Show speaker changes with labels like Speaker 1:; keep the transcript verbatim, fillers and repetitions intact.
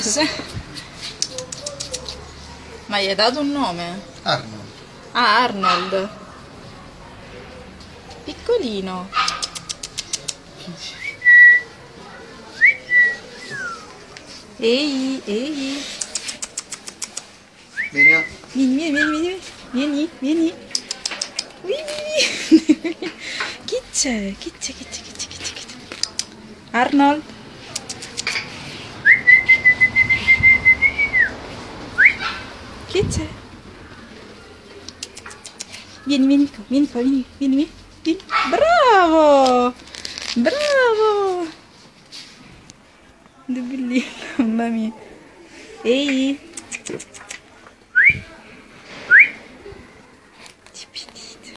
Speaker 1: base. Ma gli hai dato un nome?
Speaker 2: Arnold.
Speaker 1: Ah, Arnold. Piccolino. Ehi, ehi.
Speaker 2: Vieni,
Speaker 1: Vieni, vieni, vieni, vieni, vieni. Vieni. Chi c'è? Chi c'è? Chi c'è? Chi c'è? Chi c'è? Chi c'è? Arnold. Chi c'è? Vieni, vieni qua, vieni qua, vieni, vieni, vieni. Bravo! Bravo! Che bellino, mamma mia. Ehi!